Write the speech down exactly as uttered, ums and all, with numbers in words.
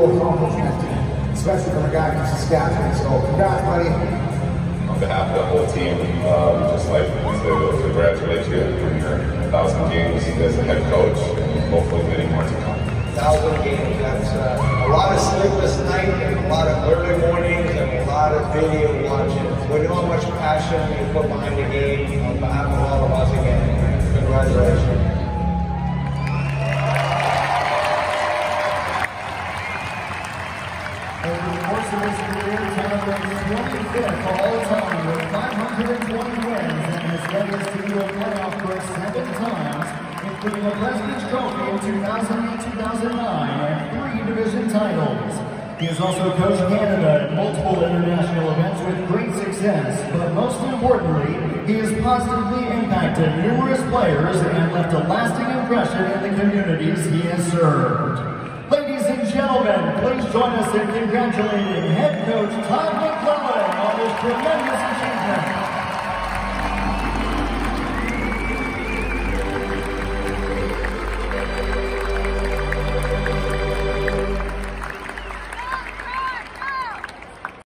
real accomplishment, especially from a guy from Saskatchewan. So congrats, buddy. On behalf of the whole team, um, just like to congratulate you on your thousand games as a head coach, and hopefully many more to come. Thousand games, that's uh, a lot of sleepless nights and a lot of early mornings and a lot of video watching. We know how much passion you put behind the game. On behalf of all of us again, congratulations. Over the course of his career, Todd ranks twenty-fifth all time with five hundred twenty wins and has led his team to a playoff berth seven times, including a President's Trophy in two thousand eight two thousand nine and three division titles. He has also coached Canada at multiple international events with great success, but most importantly, he has positively impacted numerous players and left a lasting impression in the communities he has served. Ladies and gentlemen, please join us in congratulating head coach Todd Mclellan on his tremendous achievement.